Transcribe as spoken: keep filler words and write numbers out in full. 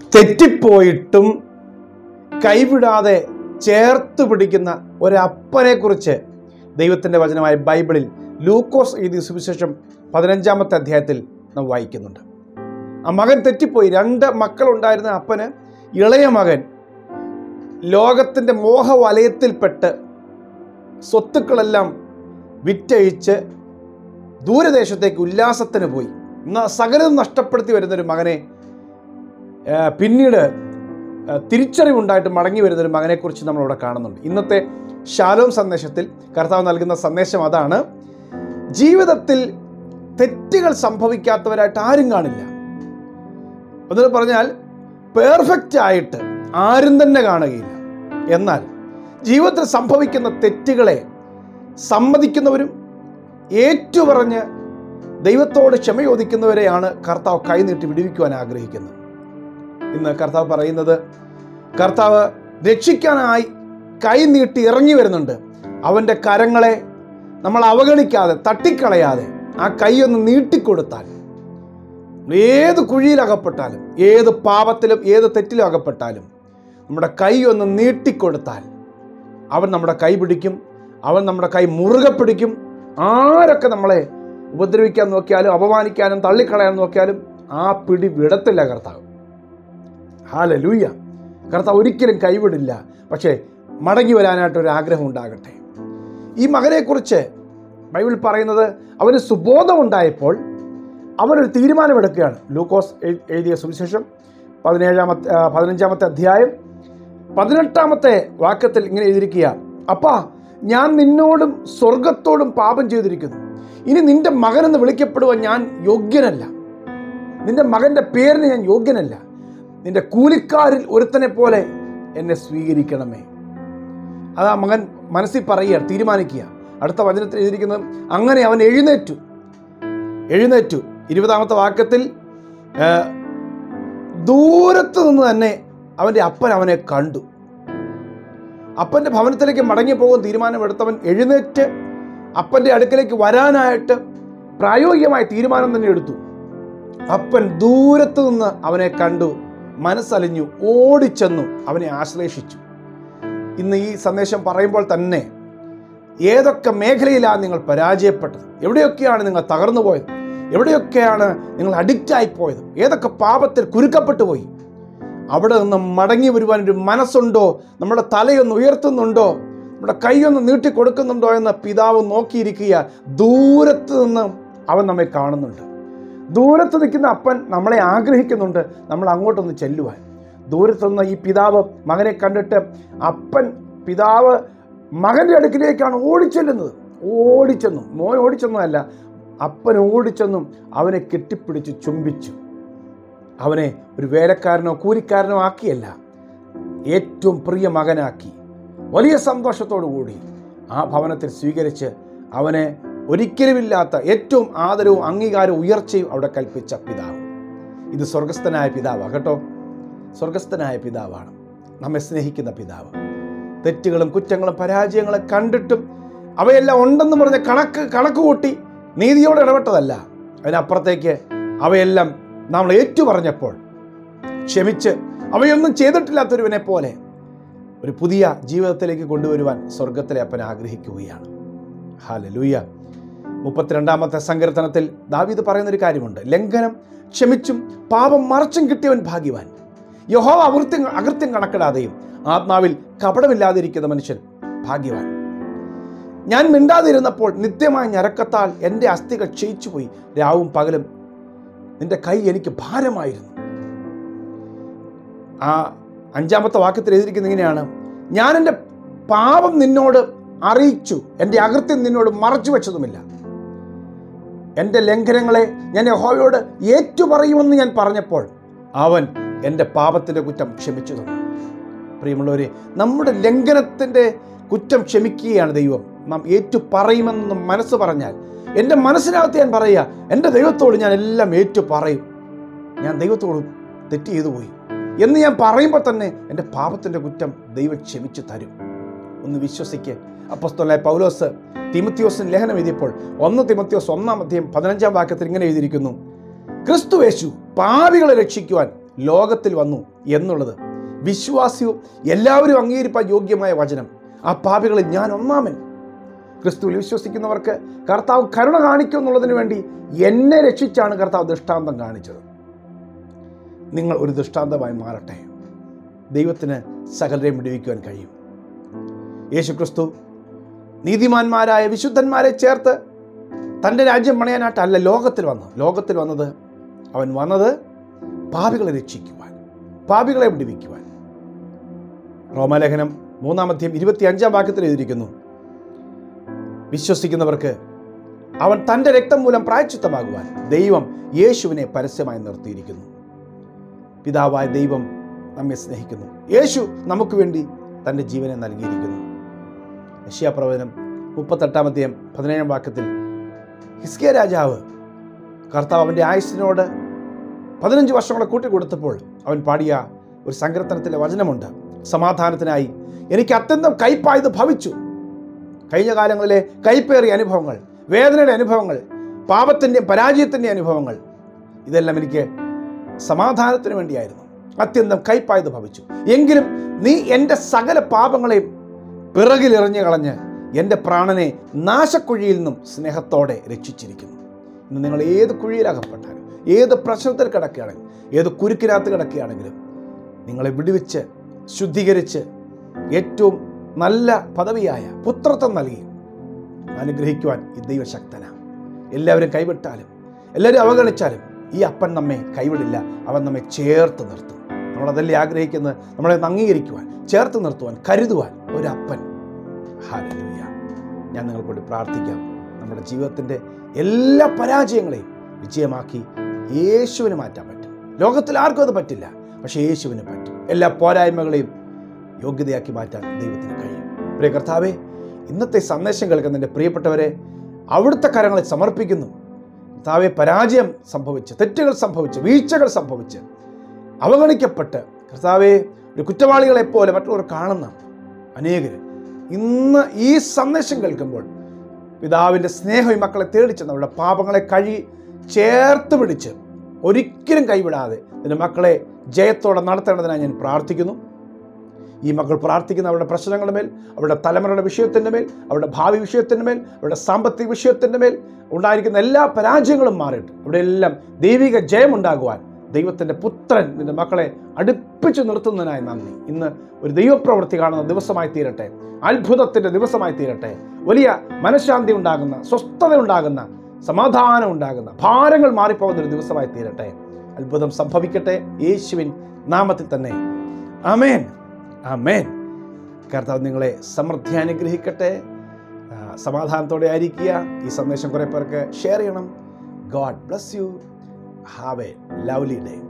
തെറ്റിപ്പോയിട്ടും കൈവിടാതെ ചേർത്ത് പിടിക്കുന്ന ഒരപ്പനെ കുറിച്ച് ദൈവത്തിൻ്റെ വചനമായ ബൈബിളിൽ ലൂക്കോസ് എഴുതിയ സുവിശേഷം പതിനഞ്ചാമത്തെ അധ്യായത്തിൽ നാം വായിക്കുന്നുണ്ട്. ആ മകൻ തെറ്റിപ്പോയി. രണ്ട് മക്കളുണ്ടായിരുന്ന അപ്പന് ഇളയ മകൻ ലോകത്തിൻ്റെ മോഹവലയത്തിൽപ്പെട്ട് സ്വത്തുക്കളെല്ലാം വിറ്റഴിച്ച് ദൂരദേശത്തേക്ക് ഉല്ലാസത്തിന് പോയി. സകലം നഷ്ടപ്പെടുത്തി വരുന്നൊരു മകനെ പിന്നീട് തിരിച്ചറിവുണ്ടായിട്ട് മടങ്ങി വരുന്നൊരു മകനെക്കുറിച്ച് നമ്മളിവിടെ കാണുന്നുണ്ട്. ഇന്നത്തെ ശാലോം സന്ദേശത്തിൽ കർത്താവ് നൽകുന്ന സന്ദേശം അതാണ്. ജീവിതത്തിൽ തെറ്റുകൾ സംഭവിക്കാത്തവരായിട്ട് ആരും കാണില്ല. എന്ന് പറഞ്ഞാൽ പെർഫെക്റ്റ് ആയിട്ട് ആരും തന്നെ കാണുകയില്ല. എന്നാൽ ജീവിതത്തിൽ സംഭവിക്കുന്ന തെറ്റുകളെ സമ്മതിക്കുന്നവരും ഏറ്റുപറഞ്ഞ് ദൈവത്തോട് ക്ഷമ ചോദിക്കുന്നവരെയാണ് കർത്താവ് കൈനീട്ടി വിടുവിക്കുവാൻ ആഗ്രഹിക്കുന്നത്. ഇന്ന് കർത്താവ് പറയുന്നത്, കർത്താവ് രക്ഷിക്കാനായി കൈനീട്ടി ഇറങ്ങി വരുന്നുണ്ട്. അവൻ്റെ കരങ്ങളെ നമ്മൾ അവഗണിക്കാതെ തട്ടിക്കളയാതെ ആ കൈ ഒന്ന് നീട്ടിക്കൊടുത്താൽ, ഏത് കുഴിയിലകപ്പെട്ടാലും ഏത് പാപത്തിലും ഏത് തെറ്റിലും അകപ്പെട്ടാലും നമ്മുടെ കൈ ഒന്ന് നീട്ടിക്കൊടുത്താൽ അവൻ നമ്മുടെ കൈ പിടിക്കും. അവൻ നമ്മുടെ കൈ മുറുകെ പിടിക്കും. ആരൊക്കെ നമ്മളെ ഉപദ്രവിക്കാൻ നോക്കിയാലും അപമാനിക്കാനും തള്ളിക്കളയാൻ നോക്കിയാലും ആ പിടി വിടത്തില്ല കർത്താവ്. ഹല്ലേലൂയ. കർത്താവ് ഒരിക്കലും കൈവിടില്ല. പക്ഷേ മടങ്ങി വരാനായിട്ടൊരു ആഗ്രഹം ഉണ്ടാകട്ടെ. ഈ മകനെക്കുറിച്ച് ബൈബിൾ പറയുന്നത്, അവന് സുബോധമുണ്ടായപ്പോൾ അവനൊരു തീരുമാനമെടുക്കുകയാണ്. ലൂക്കോസ് എഴുതിയ സുവിശേഷം പതിനേഴാമത്തെ പതിനഞ്ചാമത്തെ അധ്യായം പതിനെട്ടാമത്തെ വാക്യത്തിൽ ഇങ്ങനെ എഴുതിയിരിക്കുക, അപ്പാ, ഞാൻ നിന്നോടും സ്വർഗത്തോടും പാപം ചെയ്തിരിക്കുന്നു. ഇനി നിന്റെ മകനെന്ന് വിളിക്കപ്പെടുവാൻ ഞാൻ യോഗ്യനല്ല. നിന്റെ മകൻ്റെ പേരിന് ഞാൻ യോഗ്യനല്ല. നിന്റെ കൂലിക്കാരിൽ ഒരുത്തനെ പോലെ എന്നെ സ്വീകരിക്കണമേ. അത് ആ മകൻ മനസ്സിൽ പറയുക, തീരുമാനിക്കുക. അടുത്ത വചനത്തിൽ എഴുതിയിരിക്കുന്നത്, അങ്ങനെ അവൻ എഴുന്നേറ്റു എഴുന്നേറ്റു ഇരുപതാമത്തെ വാക്യത്തിൽ ദൂരത്ത് നിന്ന് തന്നെ അവൻ്റെ അപ്പൻ അവനെ കണ്ടു. അപ്പൻ്റെ ഭവനത്തിലേക്ക് മടങ്ങി പോകുന്ന തീരുമാനമെടുത്തവൻ എഴുന്നേറ്റ് അപ്പൻ്റെ അടുക്കലേക്ക് വരാനായിട്ട് പ്രായോഗികമായ തീരുമാനം തന്നെ എടുത്തു. അപ്പൻ ദൂരത്ത് നിന്ന് അവനെ കണ്ടു, മനസ്സലിഞ്ഞു, ഓടിച്ചെന്നു അവനെ ആശ്ലേഷിച്ചു. ഇന്ന് ഈ സന്ദേശം പറയുമ്പോൾ തന്നെ ഏതൊക്കെ മേഖലയിലാണ് നിങ്ങൾ പരാജയപ്പെട്ടത്, എവിടെയൊക്കെയാണ് നിങ്ങൾ തകർന്നു പോയത്, എവിടെയൊക്കെയാണ് നിങ്ങൾ അഡിക്റ്റായി പോയത്, ഏതൊക്കെ പാപത്തിൽ കുരുക്കപ്പെട്ടു പോയി, അവിടെ നിന്ന് മടങ്ങി വരുവാനൊരു മനസ്സുണ്ടോ, നമ്മുടെ തലയൊന്ന് ഉയർത്തുന്നുണ്ടോ, നമ്മുടെ കൈയൊന്ന് നീട്ടി കൊടുക്കുന്നുണ്ടോ എന്ന് പിതാവ് നോക്കിയിരിക്കുക. ദൂരത്ത് നിന്ന് അവൻ നമ്മെ കാണുന്നുണ്ട്. ദൂരത്ത് നിൽക്കുന്ന അപ്പൻ നമ്മളെ ആഗ്രഹിക്കുന്നുണ്ട് നമ്മൾ അങ്ങോട്ടൊന്ന് ചെല്ലുവാൻ. ദൂരത്തുനിന്ന് ഈ പിതാവ് മകനെ കണ്ടിട്ട് അപ്പൻ പിതാവ് മകൻ്റെ അടുക്കിലേക്കാണ് ഓടിച്ചെല്ലുന്നത്. ഓടിച്ചെന്നും മോൻ ഓടിച്ചെന്നല്ല, അപ്പൻ ഓടിച്ചെന്നും അവനെ കെട്ടിപ്പിടിച്ച് ചുംബിച്ചു. അവനെ ഒരു വേലക്കാരനോ കൂലിക്കാരനോ ആക്കിയല്ല, ഏറ്റവും പ്രിയ മകനാക്കി വലിയ സന്തോഷത്തോടു കൂടി ആ ഭവനത്തിൽ സ്വീകരിച്ച് അവനെ ഒരിക്കലുമില്ലാത്ത ഏറ്റവും ആദരവും അംഗീകാരവും ഉയർച്ചയും അവിടെ കൽപ്പിച്ച പിതാവ്. ഇത് സ്വർഗസ്ഥനായ പിതാവാണ് കേട്ടോ. സ്വർഗസ്ഥനായ പിതാവാണ്, നമ്മെ സ്നേഹിക്കുന്ന പിതാവ്. തെറ്റുകളും കുറ്റങ്ങളും പരാജയങ്ങളും കണ്ടിട്ടും അവയെല്ലാം ഉണ്ടെന്ന് പറഞ്ഞ് കണക്ക് കണക്ക് കൂട്ടി നീതിയോടെ ഇടപെട്ടതല്ല. അതിനപ്പുറത്തേക്ക് അവയെല്ലാം നമ്മൾ ഏറ്റുപറഞ്ഞപ്പോൾ ക്ഷമിച്ച് അവയൊന്നും ചെയ്തിട്ടില്ലാത്തൊരുവനെ പോലെ ഒരു പുതിയ ജീവിതത്തിലേക്ക് കൊണ്ടുവരുവാൻ സ്വർഗത്തിലെ അപ്പൻ ആഗ്രഹിക്കുകയാണ്. ഹല്ലേലൂയ. മുപ്പത്തിരണ്ടാമത്തെ സങ്കീർത്തനത്തിൽ ദാവീദ് പറയുന്നൊരു കാര്യമുണ്ട്, ലംഘനം ക്ഷമിച്ചും പാപം മറച്ചും കിട്ടിയവൻ ഭാഗ്യവാൻ. യഹോവ അകൃത്യം അകൃത്യം കണക്കിടാതെയും ആത്മാവിൽ കപടമില്ലാതിരിക്കുന്ന മനുഷ്യൻ ഭാഗ്യവാൻ. ഞാൻ മിണ്ടാതിരുന്നപ്പോൾ നിത്യമായ ഞരക്കത്താൽ എൻ്റെ അസ്ഥികൾ ക്ഷയിച്ചുപോയി. രാവും പകലും നിന്റെ കൈ എനിക്ക് ഭാരമായിരുന്നു. ആ അഞ്ചാമത്തെ വാക്യത്തിൽ എഴുതിയിരിക്കുന്നത് ഇങ്ങനെയാണ്, ഞാൻ എൻ്റെ പാപം നിന്നോട് അറിയിച്ചു, എൻ്റെ അകൃത്യം നിന്നോട് മറച്ചു വെച്ചതുമില്ല. എൻ്റെ ലംഘനങ്ങളെ ഞാൻ യഹോവയോട് ഏറ്റുപറയുമെന്ന് ഞാൻ പറഞ്ഞപ്പോൾ അവൻ എൻ്റെ പാപത്തിൻ്റെ കുറ്റം ക്ഷമിച്ചു തന്നു. പ്രിയമുള്ളവരെ, നമ്മുടെ ലംഘനത്തിൻ്റെ കുറ്റം ക്ഷമിക്കുകയാണ് ദൈവം. നാം ഏറ്റു പറയുമെന്ന് മനസ്സ് പറഞ്ഞാൽ, എൻ്റെ മനസ്സിനകത്ത് ഞാൻ പറയുക, എൻ്റെ ദൈവത്തോട് ഞാൻ എല്ലാം ഏറ്റു പറയും, ഞാൻ ദൈവത്തോട് തെറ്റ് ചെയ്തു പോയി എന്ന് ഞാൻ പറയുമ്പോൾ തന്നെ എൻ്റെ പാപത്തിൻ്റെ കുറ്റം ദൈവം ക്ഷമിച്ചു തരും. ഒന്ന് വിശ്വസിക്ക്. അപ്പോസ്തലനായ പൗലോസ് തിമോത്തിയോസിന് ലേഖനം എഴുതിയപ്പോൾ ഒന്ന് തിമോത്തിയോസ് ഒന്നാം അധ്യായം പതിനഞ്ചാം വാക്യത്തിൽ ഇങ്ങനെ എഴുതിയിരിക്കുന്നു, ക്രിസ്തുയേശു പാപികളെ രക്ഷിക്കുവാൻ ലോകത്തിൽ വന്നു എന്നുള്ളത് വിശ്വാസിയും എല്ലാവരും അംഗീകരിപ്പാൻ യോഗ്യമായ വചനം. ആ പാപികളിൽ ഞാൻ ഒന്നാമൻ. ക്രിസ്തുവിൽ വിശ്വസിക്കുന്നവർക്ക് കർത്താവ് കരുണ കാണിക്കും എന്നുള്ളതിന് വേണ്ടി എന്നെ രക്ഷിച്ചാണ് കർത്താവ് ദൃഷ്ടാന്തം കാണിച്ചത്. നിങ്ങൾ ഒരു ദൃഷ്ടാന്തമായി മാറട്ടെ. ദൈവത്തിന് സകലരെയും വിടുവിക്കുവാൻ കഴിയും. യേശു ക്രിസ്തു നീതിമാന്മാരായ വിശുദ്ധന്മാരെ ചേർത്ത് തൻ്റെ രാജ്യം പണിയാനായിട്ടല്ല ലോകത്തിൽ വന്നത്. ലോകത്തിൽ വന്നത് അവൻ വന്നത് പാപികളെ രക്ഷിക്കുവാൻ, പാപികളെ വിടുവിക്കുവാൻ. റോമാലേഖനം മൂന്നാം അധ്യായം ഇരുപത്തി അഞ്ചാം വാക്യത്തിൽ എഴുതിയിരിക്കുന്നു, വിശ്വസിക്കുന്നവർക്ക് അവൻ തൻ്റെ രക്തം മൂലം പ്രായശ്ചിത്തമാകുവാൻ ദൈവം യേശുവിനെ പരസ്യമായി നിർത്തിയിരിക്കുന്നു. പിതാവായ ദൈവം നമ്മെ സ്നേഹിക്കുന്നു. യേശു നമുക്ക് വേണ്ടി തൻ്റെ ജീവനെ നൽകിയിരിക്കുന്നു. യെശയ്യാ പ്രവചനം മുപ്പത്തെട്ടാം അധ്യായം പതിനേഴാം വാക്യത്തിൽ ഹിസ്കിയ രാജാവ് കർത്താവ് അവൻ്റെ ആയുസ്സിനോട് പതിനഞ്ച് വർഷങ്ങളെ കൂട്ടിക്കൊടുത്തപ്പോൾ അവൻ പാടിയ ഒരു സങ്കീർത്തനത്തിലെ വചനമുണ്ട്, സമാധാനത്തിനായി എനിക്ക് അത്യന്തം കയ്പായത് ഭവിച്ചു. കഴിഞ്ഞ കാലങ്ങളിലെ കയ്പേറിയ അനുഭവങ്ങൾ, വേദനയുടെ അനുഭവങ്ങൾ, പാപത്തിൻ്റെയും പരാജയത്തിൻ്റെയും അനുഭവങ്ങൾ, ഇതെല്ലാം എനിക്ക് സമാധാനത്തിന് വേണ്ടിയായിരുന്നു. അത്യന്തം കയ്പായത് ഭവിച്ചു. എങ്കിലും നീ എൻ്റെ സകല പാപങ്ങളെയും പിറകിലെറിഞ്ഞു കളഞ്ഞ് എൻ്റെ പ്രാണനെ നാശക്കുഴിയിൽ നിന്നും സ്നേഹത്തോടെ രക്ഷിച്ചിരിക്കുന്നു. ഇന്ന് നിങ്ങൾ ഏത് കുഴിയിലകപ്പെട്ടാലും, ഏത് പ്രശ്നത്തിൽ കിടക്കുകയാണെങ്കിലും, ഏത് കുരുക്കിനകത്ത് കിടക്കുകയാണെങ്കിലും നിങ്ങളെ വിടുവിച്ച് ശുദ്ധീകരിച്ച് ഏറ്റവും നല്ല പദവിയായ പുത്രത്വം നൽകി അനുഗ്രഹിക്കുവാൻ ഈ ദൈവശക്തനാണ്. എല്ലാവരും കൈവിട്ടാലും എല്ലാവരും അവഗണിച്ചാലും ഈ അപ്പൻ നമ്മെ കൈവിടില്ല. അവൻ നമ്മെ ചേർത്ത് നിർത്തും. നമ്മളതല്ലേ ആഗ്രഹിക്കുന്നത്, നമ്മളെ അംഗീകരിക്കുവാൻ, ചേർത്ത് നിർത്തുവാൻ, കരുതുവാൻ ഒരപ്പൻ. ഹല്ലേലൂയ. ഞാൻ നിങ്ങൾക്ക് വേണ്ടി പ്രാർത്ഥിക്കാം. നമ്മുടെ ജീവിതത്തിൻ്റെ എല്ലാ പരാജയങ്ങളെയും വിജയമാക്കി യേശുവിന് മാറ്റാൻ പറ്റും. ലോകത്തിൽ ആർക്കും അത് പറ്റില്ല, പക്ഷേ യേശുവിന് പറ്റും. എല്ലാ പോരായ്മകളെയും യോഗ്യതയാക്കി മാറ്റാൻ ദൈവത്തിന് കഴിയും. പ്രിയ കർത്താവേ, ഇന്നത്തെ സന്ദേശം കേൾക്കുന്ന എൻ്റെ പ്രിയപ്പെട്ടവരെ അവിടുത്തെ കരങ്ങളിൽ സമർപ്പിക്കുന്നു. കർത്താവേ, പരാജയം സംഭവിച്ച്, തെറ്റുകൾ സംഭവിച്ച്, വീഴ്ചകൾ സംഭവിച്ച്, അവഗണിക്കപ്പെട്ട് കർത്താവേ ഒരു കുറ്റവാളികളെപ്പോലെ മറ്റുള്ളവർ കാണുന്ന അനേകർ ഇന്ന് ഈ സന്ദേശം കേൾക്കുമ്പോൾ പിതാവിൻ്റെ സ്നേഹം ഈ മക്കളെ തേടിച്ചെന്ന് അവരുടെ പാപങ്ങളെ കഴി ചേർത്ത് പിടിച്ച് ഒരിക്കലും കൈവിടാതെ നിന്റെ മക്കളെ ജയത്തോടെ നടത്തേണ്ടതിനായി ഞാൻ പ്രാർത്ഥിക്കുന്നു. ഈ മക്കൾ പ്രാർത്ഥിക്കുന്ന അവരുടെ പ്രശ്നങ്ങളുടെ മേൽ, അവരുടെ തലമുറയുടെ വിഷയത്തിൻ്റെ മേൽ, അവരുടെ ഭാവി വിഷയത്തിൻ്റെ മേൽ, അവരുടെ സാമ്പത്തിക വിഷയത്തിൻ്റെ മേൽ ഉണ്ടായിരിക്കുന്ന എല്ലാ പരാജയങ്ങളും മാറിയിട്ട് അവിടെ എല്ലാം ദൈവിക ജയമുണ്ടാകുവാൻ ദൈവത്തിൻ്റെ പുത്രൻ നിൻ്റെ മക്കളെ അടുപ്പിച്ചു നിർത്തുന്നതിനായി നന്ദി. ഇന്ന് ഒരു ദൈവപ്രവൃത്തി കാണുന്ന ദിവസമായി തീരട്ടെ, അത്ഭുതത്തിൻ്റെ ദിവസമായി തീരട്ടെ, വലിയ മനഃശാന്തി ഉണ്ടാകുന്ന, സ്വസ്ഥത ഉണ്ടാകുന്ന, സമാധാനം ഉണ്ടാകുന്ന, ഭാരങ്ങൾ മാറിപ്പോകുന്ന ഒരു ദിവസമായി തീരട്ടെ. അത്ഭുതം സംഭവിക്കട്ടെ യേശുവിൻ നാമത്തിൽ തന്നെ. ആമേൻ, ആമേൻ. കർത്താവ് നിങ്ങളെ സമൃദ്ധി അനുഗ്രഹിക്കട്ടെ. സമാധാനത്തോടെ ആയിരിക്കുക. ഈ സന്ദേശം കുറേ പേർക്ക് ഷെയർ ചെയ്യണം. God bless you. Have a lovely day.